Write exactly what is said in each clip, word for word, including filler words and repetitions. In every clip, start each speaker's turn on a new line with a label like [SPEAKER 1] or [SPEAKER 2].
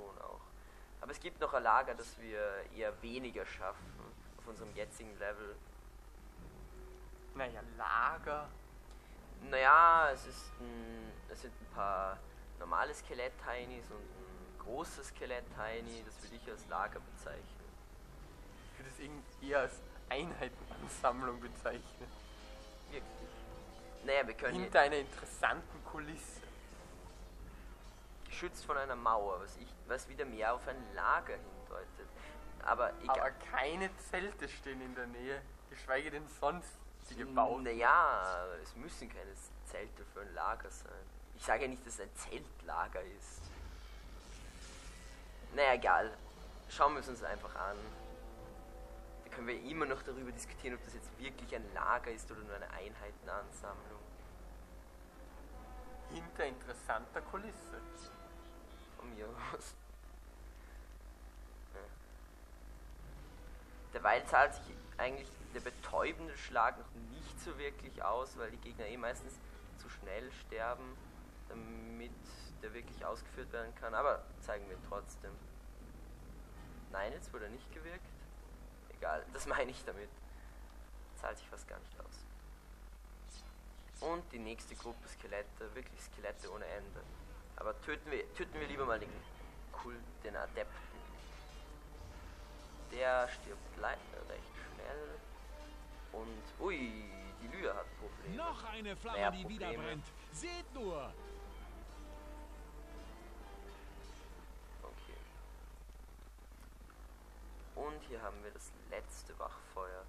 [SPEAKER 1] schon auch. Aber es gibt noch ein Lager, das wir eher weniger schaffen auf unserem jetzigen Level.
[SPEAKER 2] Naja, Lager.
[SPEAKER 1] Naja, es, ist ein, es sind ein paar normale Skelett-Tinies und ein großes Skelett-Tiny, das würde ich als Lager bezeichnen.
[SPEAKER 2] Ich würde es irgendwie eher als Einheitenansammlung bezeichnen.
[SPEAKER 1] Wirklich. Naja, wir können
[SPEAKER 2] Hinter einer interessanten Kulisse.
[SPEAKER 1] geschützt von einer Mauer, was, ich, was wieder mehr auf ein Lager hindeutet. Aber egal.
[SPEAKER 2] Aber keine Zelte stehen in der Nähe, geschweige denn sonst sie gebaut.
[SPEAKER 1] Naja, es müssen keine Zelte für ein Lager sein. Ich sage ja nicht, dass es ein Zeltlager ist. Naja, egal. Schauen wir es uns einfach an. Da können wir immer noch darüber diskutieren, ob das jetzt wirklich ein Lager ist oder nur eine Einheitenansammlung.
[SPEAKER 2] Hinter interessanter Kulisse.
[SPEAKER 1] Von mir aus. Ja. Derweil zahlt sich eigentlich der betäubende Schlag noch nicht so wirklich aus, weil die Gegner eh meistens zu schnell sterben, damit der wirklich ausgeführt werden kann. Aber zeigen wir trotzdem. Nein, jetzt wurde er nicht gewirkt. Egal, das meine ich damit. Zahlt sich fast gar nicht aus. Und die nächste Gruppe Skelette, wirklich Skelette ohne Ende. Aber töten wir, töten wir lieber mal den Kult, den Adepten. Der stirbt leider recht schnell. Und, ui, die Lyra hat Probleme.
[SPEAKER 3] Noch eine Flamme,
[SPEAKER 1] Mehr
[SPEAKER 3] die wieder
[SPEAKER 1] Probleme.
[SPEAKER 3] brennt. Seht nur!
[SPEAKER 1] Okay. Und hier haben wir das letzte Wachfeuer.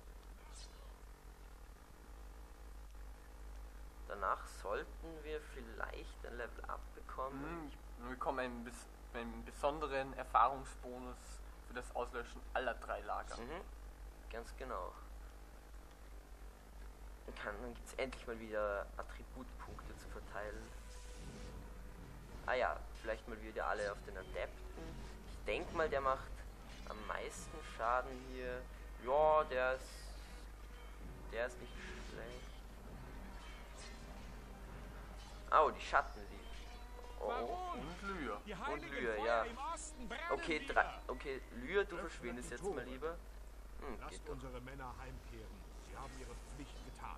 [SPEAKER 1] Danach sollten wir vielleicht ein Level up bekommen.
[SPEAKER 2] Mhm, wir bekommen einen, bes einen besonderen Erfahrungsbonus für das Auslöschen aller drei Lager.
[SPEAKER 1] Mhm. Ganz genau. Und kann, dann gibt es endlich mal wieder Attributpunkte zu verteilen. Ah ja, vielleicht mal wieder alle auf den Adepten. Ich denke mal, der macht am meisten Schaden hier. Ja, der ist... Der ist nicht schlecht. Oh, die Schattenliebe. Oh, oh.
[SPEAKER 2] Und Lyra.
[SPEAKER 3] Die heiligen
[SPEAKER 1] Lyra,
[SPEAKER 3] Feuer
[SPEAKER 1] ja.
[SPEAKER 3] im Osten brennen
[SPEAKER 1] Okay,
[SPEAKER 3] wieder.
[SPEAKER 1] drei, okay, Lyra, du
[SPEAKER 3] Öffnet
[SPEAKER 1] verschwindest
[SPEAKER 3] die
[SPEAKER 1] jetzt
[SPEAKER 3] Tore.
[SPEAKER 1] mal lieber. Hm, geht
[SPEAKER 3] Lasst
[SPEAKER 1] doch.
[SPEAKER 3] unsere Männer heimkehren. Sie haben ihre Pflicht getan.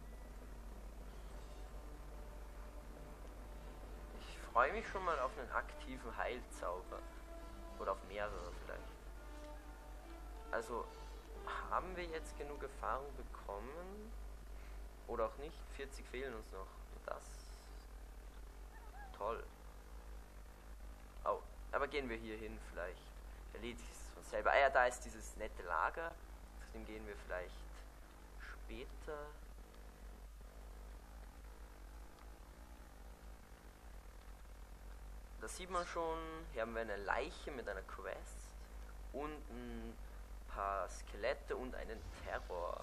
[SPEAKER 1] Ich freue mich schon mal auf einen aktiven Heilzauber. Oder auf mehrere vielleicht. Also, haben wir jetzt genug Erfahrung bekommen? Oder auch nicht? vierzig fehlen uns noch. Das... Toll. Oh, aber gehen wir hier hin vielleicht. Erledigt sich das von selber. Ah ja, da ist dieses nette Lager. Zu dem gehen wir vielleicht später. Da sieht man schon, hier haben wir eine Leiche mit einer Quest und ein paar Skelette und einen Terror.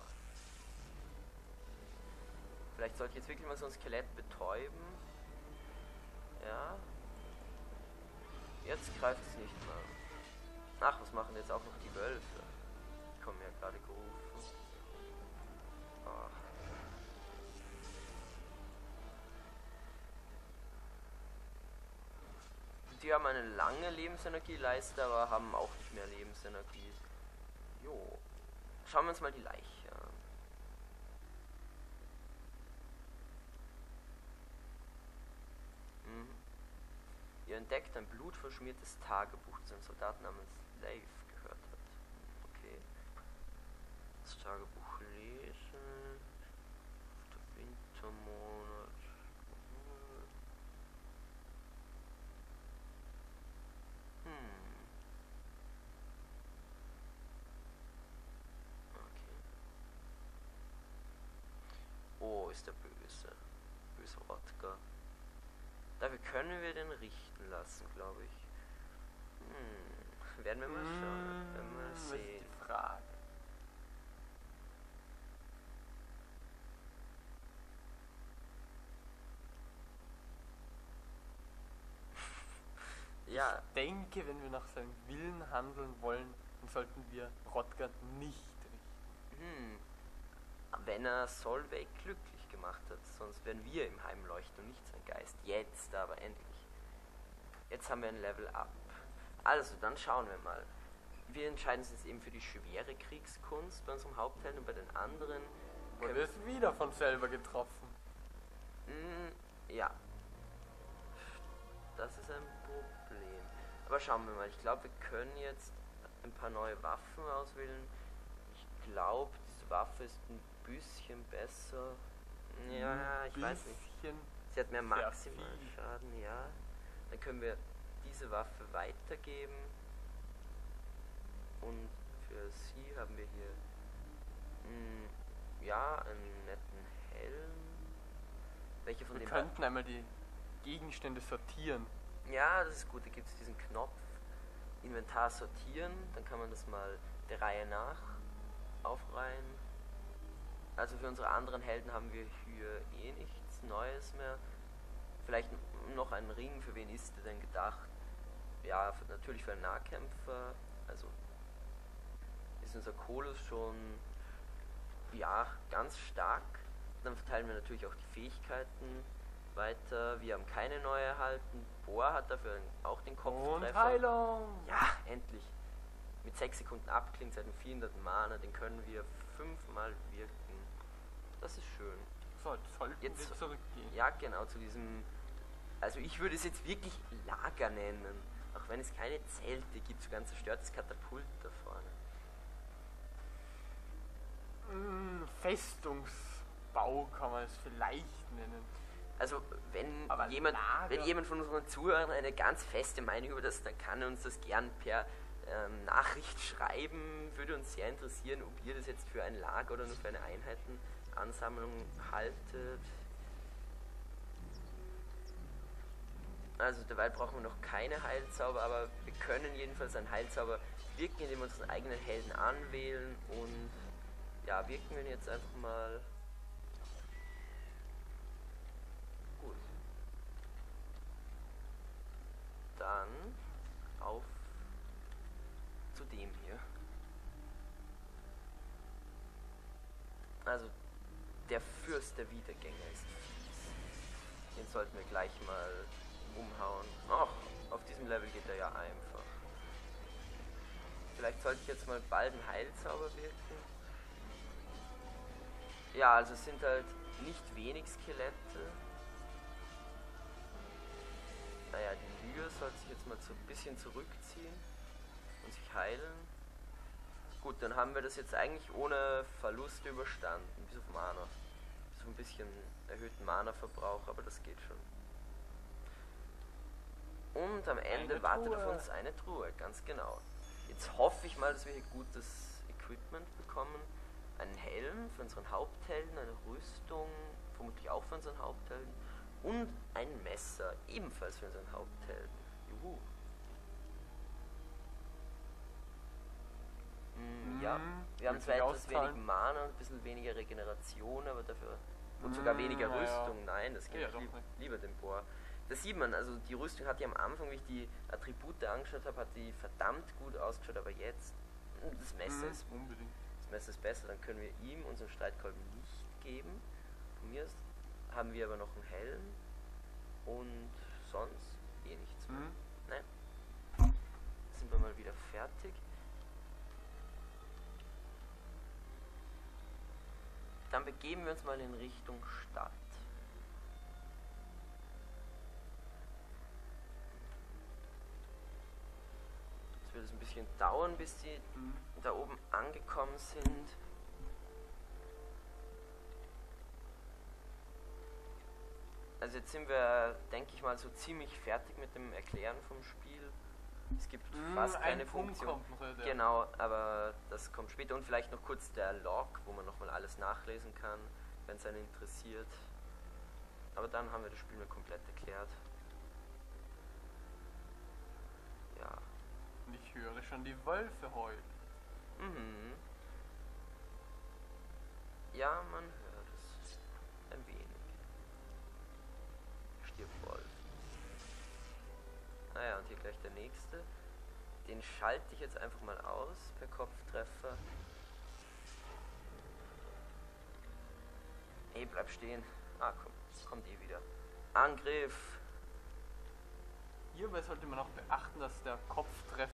[SPEAKER 1] Vielleicht sollte ich jetzt wirklich mal so ein Skelett betäuben. Ja. Jetzt greift es nicht mehr. Ach, was machen jetzt auch noch die Wölfe? Die kommen ja gerade gerufen. Ach. Die haben eine lange Lebensenergieleiste, aber haben auch nicht mehr Lebensenergie. Jo. Schauen wir uns mal die Leiche an. Mhm. Ihr entdeckt ein blutverschmiertes Tagebuch, das ein Soldat namens Leif gehört hat. Okay. Das Tagebuch lesen. Der Wintermonat. Hm. Okay. Oh, ist der böse. Böse Wodka. Dafür können wir den richten lassen, glaube ich. Hm. Werden wir mal schauen. Werden wir mal
[SPEAKER 2] Das ist
[SPEAKER 1] sehen.
[SPEAKER 2] die Frage.
[SPEAKER 1] Ja,
[SPEAKER 2] Ich denke, wenn wir nach seinem Willen handeln wollen, dann sollten wir Rodger nicht richten.
[SPEAKER 1] hm. Wenn er Solveig glücklich gemacht hat, sonst wären wir im Heimleuchten und nicht sein Geist. Jetzt aber endlich. Jetzt haben wir ein Level up. Also, dann schauen wir mal. Wir entscheiden uns jetzt eben für die schwere Kriegskunst bei unserem Haupthelden und bei den anderen.
[SPEAKER 2] Wurde es wieder von selber getroffen.
[SPEAKER 1] Mh, ja. Das ist ein Problem. Aber schauen wir mal. Ich glaube, wir können jetzt ein paar neue Waffen auswählen. Ich glaube, diese Waffe ist ein bisschen besser. Ja, ich weiß nicht. Sie hat mehr Maximalschaden, ja. Dann können wir diese Waffe weitergeben. Und für sie haben wir hier mh, ja, einen netten Helm. Welche von
[SPEAKER 2] Wir
[SPEAKER 1] den
[SPEAKER 2] könnten einmal die Gegenstände sortieren.
[SPEAKER 1] Ja, das ist gut. Da gibt es diesen Knopf Inventar sortieren. Dann kann man das mal der Reihe nach aufreihen. Also für unsere anderen Helden haben wir hier eh nichts Neues mehr. Vielleicht noch ein Ring. Für wen ist der denn gedacht? Ja, für, natürlich für einen Nahkämpfer. Also ist unser Kolus schon ja ganz stark. Dann verteilen wir natürlich auch die Fähigkeiten weiter. Wir haben keine neue erhalten. Boar hat dafür auch den Kopftreffer.
[SPEAKER 2] Und Heilung!
[SPEAKER 1] Ja, endlich. Mit sechs Sekunden abklingt seit dem vierhundert Mana. Den können wir fünfmal wirken. Das ist schön.
[SPEAKER 2] So, sollten
[SPEAKER 1] Jetzt-
[SPEAKER 2] wir zurückgehen.
[SPEAKER 1] Ja, genau, zu diesem... Also ich würde es jetzt wirklich Lager nennen. Auch wenn es keine Zelte gibt, so ganz zerstörtes Katapult da vorne.
[SPEAKER 2] Mm, Festungsbau kann man es vielleicht nennen.
[SPEAKER 1] Also wenn
[SPEAKER 2] Aber
[SPEAKER 1] jemand,
[SPEAKER 2] Lager-
[SPEAKER 1] wenn jemand von unseren Zuhörern eine ganz feste Meinung über das, dann kann er uns das gern per ähm, Nachricht schreiben. Würde uns sehr interessieren, ob ihr das jetzt für ein Lager oder nur für eine Einheitenansammlung haltet. Also dabei brauchen wir noch keine Heilzauber, aber wir können jedenfalls einen Heilzauber wirken, indem wir unseren eigenen Helden anwählen. Und ja, wirken wir ihn jetzt einfach mal. Gut. Dann auf zu dem hier. Also der Fürst der Wiedergänger ist fies. Den sollten wir gleich mal umhauen. Ach, auf diesem Level geht er ja einfach. Vielleicht sollte ich jetzt mal bald einen Heilzauber wirken. Ja, also es sind halt nicht wenig Skelette. Naja, die Lyre sollte sich jetzt mal so ein bisschen zurückziehen und sich heilen. Gut, dann haben wir das jetzt eigentlich ohne Verluste überstanden, bis auf Mana. Bis auf ein bisschen erhöhten Mana-Verbrauch, aber das geht schon. Und am Ende
[SPEAKER 2] Eine
[SPEAKER 1] wartet
[SPEAKER 2] Truhe.
[SPEAKER 1] auf uns eine Truhe, ganz genau. Jetzt hoffe ich mal, dass wir hier gutes Equipment bekommen. Einen Helm für unseren Haupthelden, eine Rüstung, vermutlich auch für unseren Haupthelden. Und ein Messer, ebenfalls für unseren Haupthelden. Juhu. Mm, ja, wir haben
[SPEAKER 2] Wird
[SPEAKER 1] zwar
[SPEAKER 2] sich
[SPEAKER 1] etwas
[SPEAKER 2] auszahlen.
[SPEAKER 1] wenig Mana und ein bisschen weniger Regeneration, aber dafür... Und sogar
[SPEAKER 2] Mm,
[SPEAKER 1] weniger
[SPEAKER 2] na ja.
[SPEAKER 1] Rüstung. Nein, das geht
[SPEAKER 2] Ja,
[SPEAKER 1] ich
[SPEAKER 2] doch
[SPEAKER 1] lieb,
[SPEAKER 2] nicht.
[SPEAKER 1] lieber den Boar. Das sieht man, also die Rüstung hat ja am Anfang, wie ich die Attribute angeschaut habe, hat die verdammt gut ausgeschaut, aber jetzt, mm, das Messer
[SPEAKER 2] Mhm,
[SPEAKER 1] ist
[SPEAKER 2] unbedingt.
[SPEAKER 1] das Messer ist besser, dann können wir ihm unseren Streitkolben nicht geben. Von mir aus haben wir aber noch einen Helm und sonst eh nichts mehr.
[SPEAKER 2] Mhm.
[SPEAKER 1] Nein. Sind wir mal wieder fertig. Dann begeben wir uns mal in Richtung Stadt. Es wird es ein bisschen dauern, bis die
[SPEAKER 2] Mhm.
[SPEAKER 1] da oben angekommen sind. Also jetzt sind wir, denke ich mal, so ziemlich fertig mit dem Erklären vom Spiel. Es gibt
[SPEAKER 2] Mhm,
[SPEAKER 1] fast
[SPEAKER 2] ein
[SPEAKER 1] keine
[SPEAKER 2] Punkt
[SPEAKER 1] Funktion.
[SPEAKER 2] kommt noch, ja.
[SPEAKER 1] Genau, aber das kommt später. Und vielleicht noch kurz der Log, wo man nochmal alles nachlesen kann, wenn es einen interessiert. Aber dann haben wir das Spiel mir komplett erklärt. Ja.
[SPEAKER 2] Und ich höre schon die Wölfe heulen.
[SPEAKER 1] Mhm. Ja, man hört es ein wenig. Stirbt Wolf. Naja, und hier gleich der nächste. Den schalte ich jetzt einfach mal aus per Kopftreffer. Hey, bleib stehen. Ah, komm, kommt eh wieder. Angriff!
[SPEAKER 2] Hierbei sollte man auch beachten, dass der Kopftreff